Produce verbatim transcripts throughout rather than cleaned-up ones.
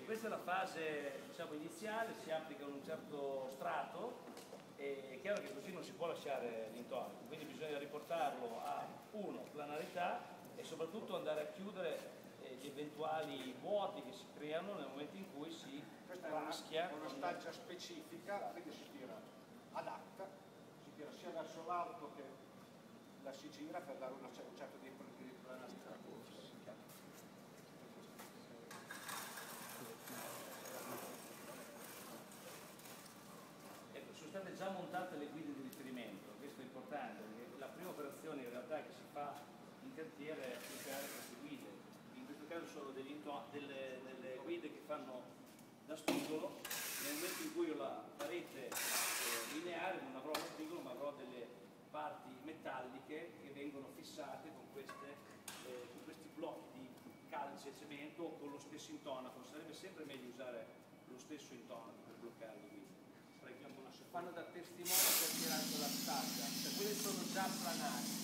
questa è la fase, diciamo, iniziale, si applica un certo strato, e è chiaro che così non si può lasciare l'intonaco, quindi bisogna riportarlo a uno, planarità, e soprattutto andare a chiudere eh, gli eventuali vuoti che si creano nel momento in cui si questa raschia. È una staggia specifica, quindi si tira adatta, si tira sia verso l'alto che la si gira per dare una, un certo tipo di planarità. Ecco, sono state già montate le guide di riferimento, questo è importante, perché la prima operazione in realtà che si fa in cantiere è creare queste guide. In questo caso sono delle, delle, delle guide che fanno da spigolo. Nel momento in cui ho la parete eh, lineare non avrò lo spigolo, ma avrò delle parti metalliche che vengono fissate con, queste, eh, con questi blocchi di calce e cemento o con lo stesso intonaco. Sarebbe sempre meglio usare lo stesso intonaco per bloccare le guide. Fanno da testimone per tirare con la staggia, cioè quelli sono già planati.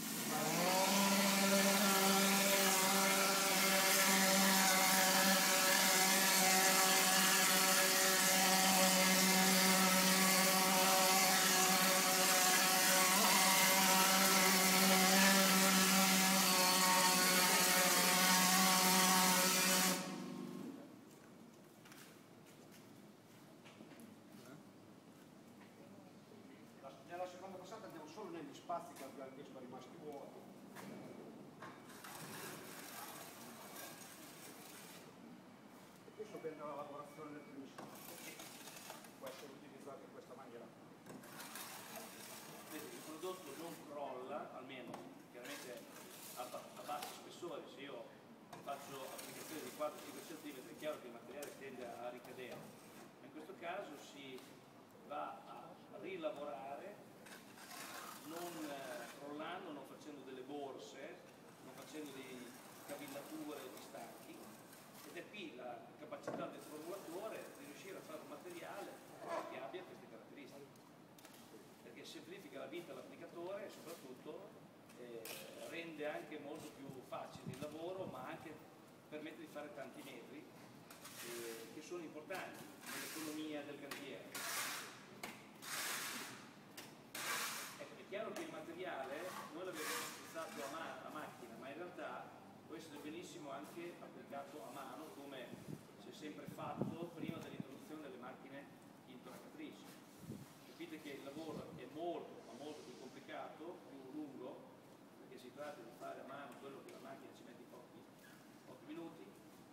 Nella seconda passata andiamo solo negli spazi che abbiamo visto rimasti vuoti. E questo per la lavorazione del primo spazo può essere utilizzato in questa maniera. Il prodotto non crolla, almeno chiaramente a, a basso spessore. Se io faccio applicazione di quattro cinque centimetri è chiaro che il materiale tende a ricadere, ma in questo caso si va a rilavorare non crollando, non facendo delle borse, non facendo di cavillature, di stacchi, ed è qui la capacità del formulatore di riuscire a fare un materiale che abbia queste caratteristiche, perché semplifica la vita all'applicatore e soprattutto eh, rende anche molto più facile il lavoro, ma anche permette di fare tanti metri eh, che sono importanti nell'economia del cantiere. Ecco, è chiaro che il materiale noi l'abbiamo utilizzato a, ma a macchina, ma in realtà può essere benissimo anche applicato a mano, come si è sempre fatto prima dell'introduzione delle macchine intonacatrici. Capite che il lavoro è molto, ma molto più complicato, più lungo, perché si tratta di fare a mano quello che la macchina ci mette in pochi, pochi minuti.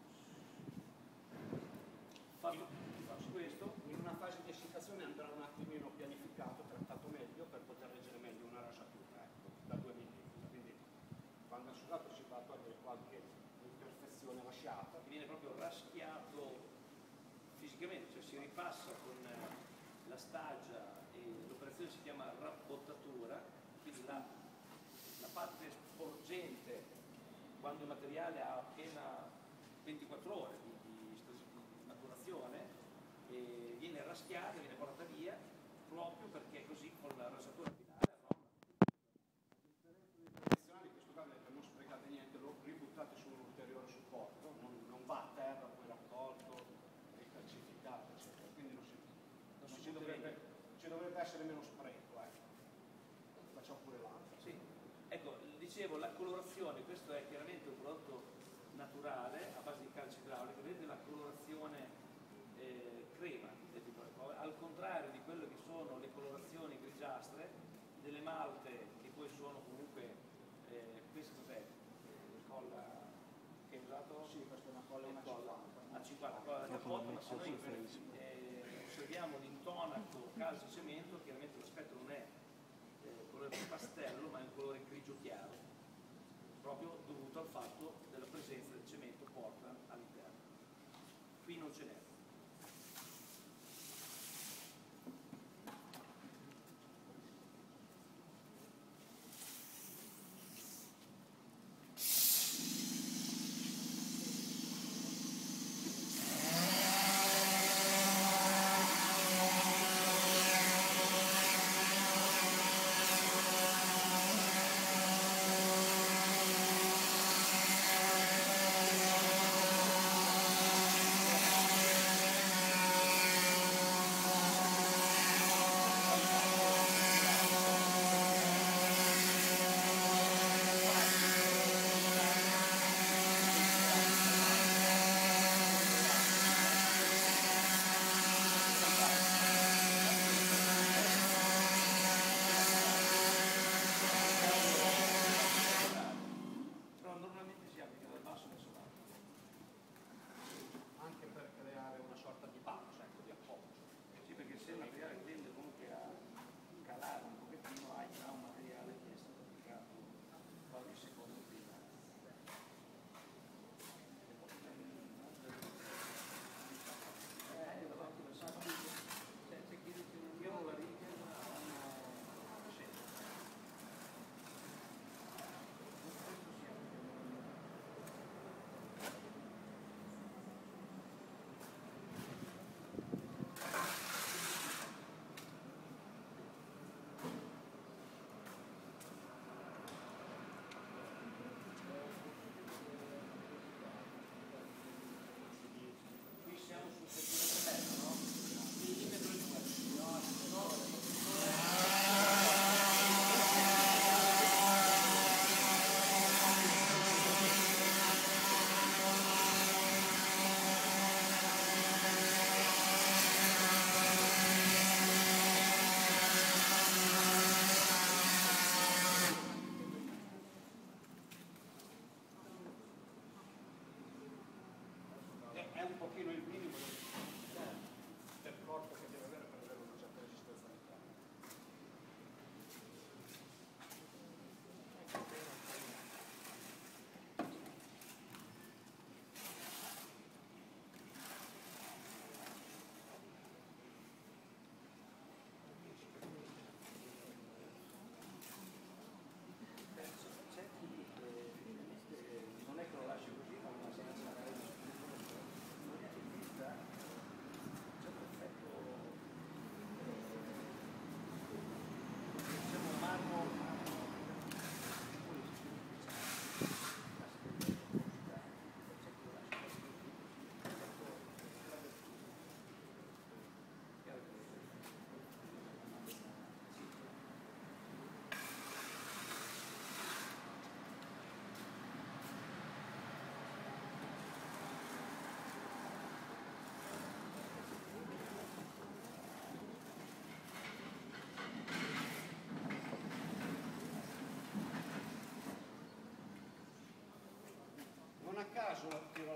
Fatto, fatto questo, in una fase di essiccazione andrà un attimino pianificato, trattato meglio per poter reggere meglio una rasatura, ecco, da due millimetri. Quindi quando è sudato si va a togliere qualche imperfezione lasciata. Viene proprio raschiato fisicamente, cioè si ripassa con la staggia e l'operazione si chiama rabbottatura, quindi la, la parte sporgente quando il materiale ha appena ventiquattro ore di, di, di maturazione e viene raschiata, viene portata via proprio perché così con la rasatura finale avrà una... La differenza dei tradizionali in questo caso è che non sprecate niente, lo ributtate su un ulteriore supporto, non, non va a terra, poi raccolto, ricalcificato, eccetera. Quindi non si, non si ci, dovrebbe, ci dovrebbe essere meno spreco, ecco. Facciamo pure l'altro. Sì. Ecco, dicevo, la colorazione, questo è chiaramente un prodotto naturale a base di calce idraulico, vedete la colorazione eh, crema, al contrario di quello che sono le colorazioni grigiastre delle malte che poi sono comunque, eh, questo cos'è? Colla che hai usato? Sì, questa è una colla una colla a cinquanta, colla da cappotto, ma se noi eh, osserviamo l'intonaco calce e cemento, chiaramente l'aspetto non è eh, colore pastello, ma è un colore grigio chiaro, proprio dovuto al fatto della presenza del cemento Portland all'interno. Qui non ce n'è.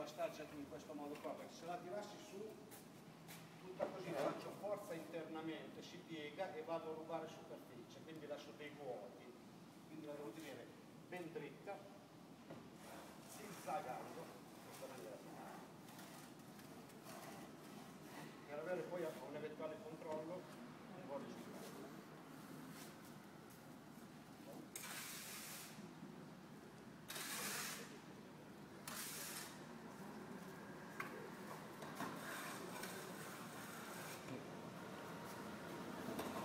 la staggia in questo modo qua, perché se la tirassi su, tutta così, faccio forza internamente, si piega e vado a rubare superficie, quindi lascio dei vuoti, quindi la devo tenere ben dritta